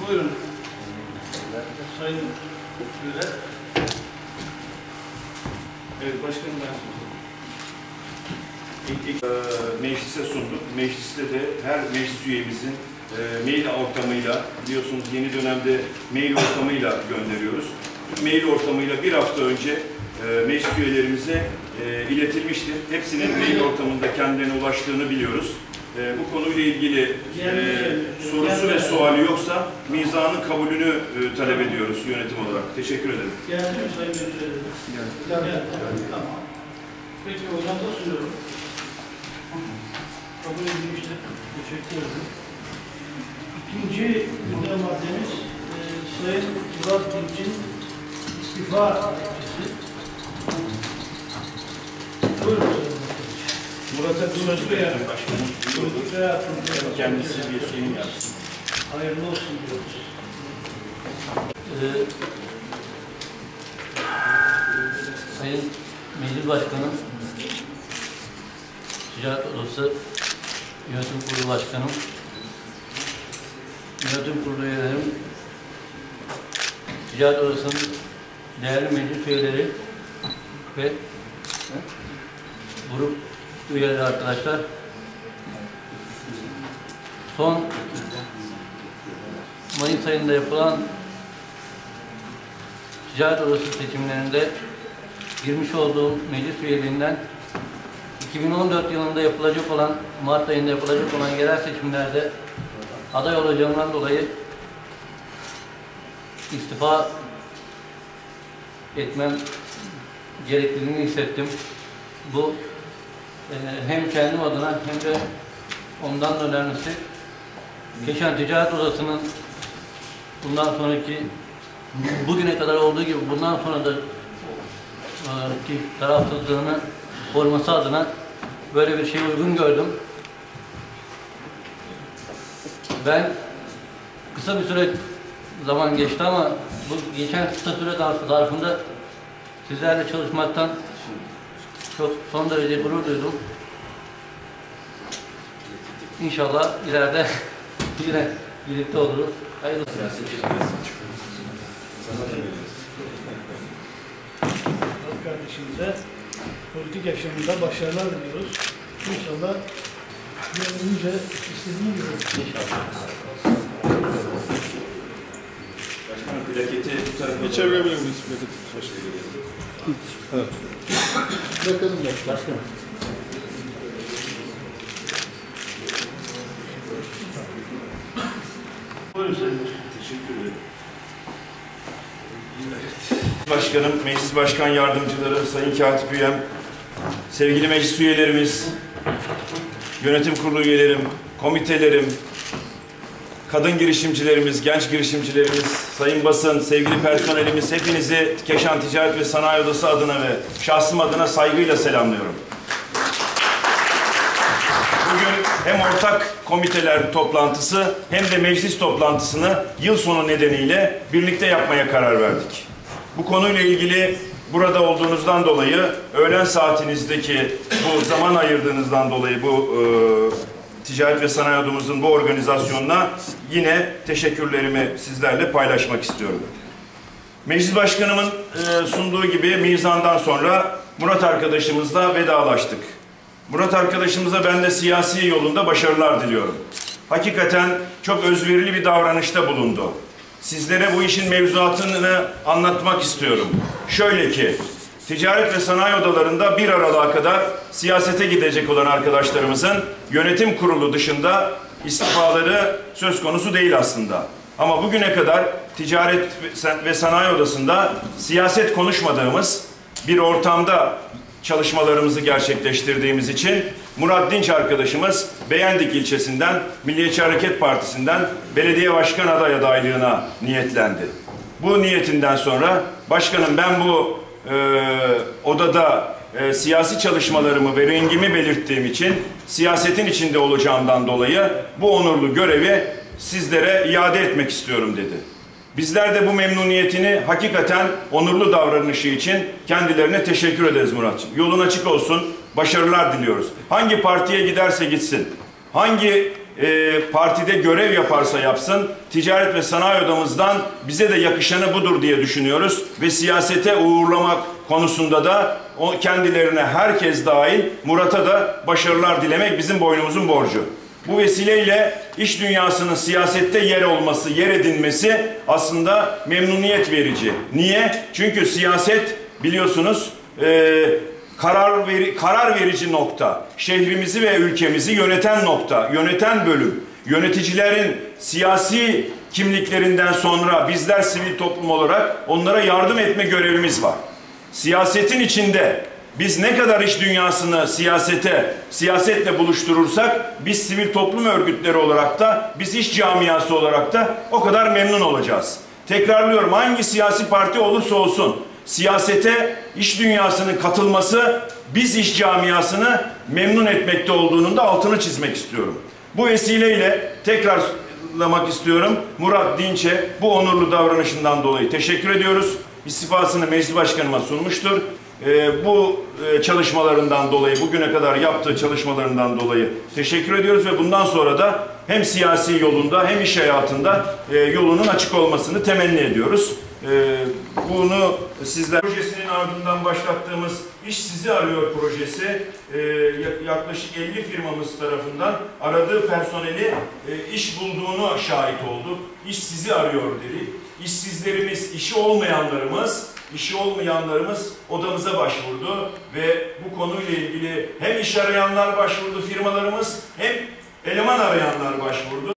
Buyurun. Sayın Güler. Evet başkanım, ben söyleyeyim. Meclise sunduk. Mecliste de her meclis üyemizin mail ortamıyla, biliyorsunuz yeni dönemde mail ortamıyla gönderiyoruz. Mail ortamıyla bir hafta önce meclis üyelerimize iletilmiştir. Hepsinin mail ortamında kendilerine ulaştığını biliyoruz. Bu konuyla ilgili sorusu ve suali yoksa mizanın kabulünü talep ediyoruz yönetim olarak. Teşekkür ederim. Geldi mi Sayın Müdürüm? Geldi. Tamam. Peki hocam da sunuyorum. Kabul edilmiştir. Teşekkür ederim. İkinci gündem maddemiz Sayın Murat Dinç'in istifa dilekçesi. Buyurun Sayın Murat'a söz verelim başkanım. Kendisi bir sunum yapsın. hayırlı olsun diyoruz. Sayın Meclis Başkanım, Ticaret Odası Yönetim Kurulu Başkanım, Yönetim Kurulu üyelerim, Ticaret Odası'nın değerli meclis üyeleri ve grup üyeleri arkadaşlar, son Mayıs ayında yapılan Ticaret Odası seçimlerinde girmiş olduğum meclis üyeliğinden 2014 yılında yapılacak olan, Mart ayında yapılacak olan yerel seçimlerde aday olacağımdan dolayı istifa etmem gerekliliğini hissettim. Bu hem kendim adına hem de ondan da önemlisi Keşan Ticaret Odası'nın bundan sonraki bugüne kadar olduğu gibi bundan sonra da ki tarafsızlığını koruması adına böyle bir şey uygun gördüm. Ben kısa bir süre zaman geçti ama bu geçen kısa süre zarfında sizlerle çalışmaktan çok son derece gurur duydum. İnşallah ileride yine birlikte oluruz. Hayırlısı. Kardeşimize politik yaşamında başarılar diliyoruz. İnşallah gönlünce istediğini görürüz. İnşallah. Başkanım, plaketi bu tarafa İçebilir miyiz plaketi? Evet. Bakalım başkanım. Buyurun Sayın Teşekkür ederim. Başkanım, meclis başkan yardımcıları, sayın katip üyem, sevgili meclis üyelerimiz, yönetim kurulu üyelerim, komitelerim, kadın girişimcilerimiz, genç girişimcilerimiz, sayın basın, sevgili personelimiz, hepinizi Keşan Ticaret ve Sanayi Odası adına ve şahsım adına saygıyla selamlıyorum. Bugün hem ortak komiteler toplantısı hem de meclis toplantısını yıl sonu nedeniyle birlikte yapmaya karar verdik. Bu konuyla ilgili burada olduğunuzdan dolayı, öğlen saatinizdeki bu zaman ayırdığınızdan dolayı bu Ticaret ve Sanayi Odamızın bu organizasyonuna yine teşekkürlerimi sizlerle paylaşmak istiyorum. Meclis Başkanımın sunduğu gibi mizandan sonra Murat arkadaşımızla vedalaştık. Murat arkadaşımıza ben de siyasi yolunda başarılar diliyorum. Hakikaten çok özverili bir davranışta bulundu. Sizlere bu işin mevzuatını anlatmak istiyorum. Şöyle ki, ticaret ve sanayi odalarında 1 Aralık'a kadar siyasete gidecek olan arkadaşlarımızın yönetim kurulu dışında istifaları söz konusu değil aslında. Ama bugüne kadar ticaret ve sanayi odasında siyaset konuşmadığımız bir ortamda çalışmalarımızı gerçekleştirdiğimiz için Murat Dinç arkadaşımız Beyendik ilçesinden Milliyetçi Hareket Partisi'nden belediye başkan aday adaylığına niyetlendi. Bu niyetinden sonra başkanım ben bu odada siyasi çalışmalarımı ve rengimi belirttiğim için siyasetin içinde olacağımdan dolayı bu onurlu görevi sizlere iade etmek istiyorum dedi. Bizler de bu memnuniyetini hakikaten onurlu davranışı için kendilerine teşekkür ederiz Muratcığım. Yolun açık olsun, başarılar diliyoruz. Hangi partiye giderse gitsin, hangi partide görev yaparsa yapsın, Ticaret ve Sanayi Odamızdan bize de yakışanı budur diye düşünüyoruz. Ve siyasete uğurlamak konusunda da kendilerine herkes dahil Murat'a da başarılar dilemek bizim boynumuzun borcu. Bu vesileyle iş dünyasının siyasette yer olması, yer edinmesi aslında memnuniyet verici. Niye? Çünkü siyaset biliyorsunuz karar verici nokta. Şehrimizi ve ülkemizi yöneten nokta, yöneten bölüm. Yöneticilerin siyasi kimliklerinden sonra bizler sivil toplum olarak onlara yardım etme görevimiz var. Siyasetin içinde biz ne kadar iş dünyasını siyasetle buluşturursak biz sivil toplum örgütleri olarak da biz iş camiası olarak da o kadar memnun olacağız. Tekrarlıyorum, hangi siyasi parti olursa olsun siyasete iş dünyasının katılması biz iş camiasını memnun etmekte olduğunun da altını çizmek istiyorum. Bu vesileyle tekrarlamak istiyorum. Murat Dinç'e bu onurlu davranışından dolayı teşekkür ediyoruz. İstifasını meclis başkanıma sunmuştur. Bu çalışmalarından dolayı, bugüne kadar yaptığı çalışmalarından dolayı teşekkür ediyoruz ve bundan sonra da hem siyasi yolunda hem iş hayatında yolunun açık olmasını temenni ediyoruz. Bunu sizler projesinin ardından başlattığımız İş Sizi Arıyor projesi yaklaşık 50 firmamız tarafından aradığı personeli iş bulduğunu şahit olduk. İş sizi arıyor dedik. İşsizlerimiz, işi olmayanlarımız odamıza başvurdu ve bu konuyla ilgili hem iş arayanlar başvurdu firmalarımız hem eleman arayanlar başvurdu.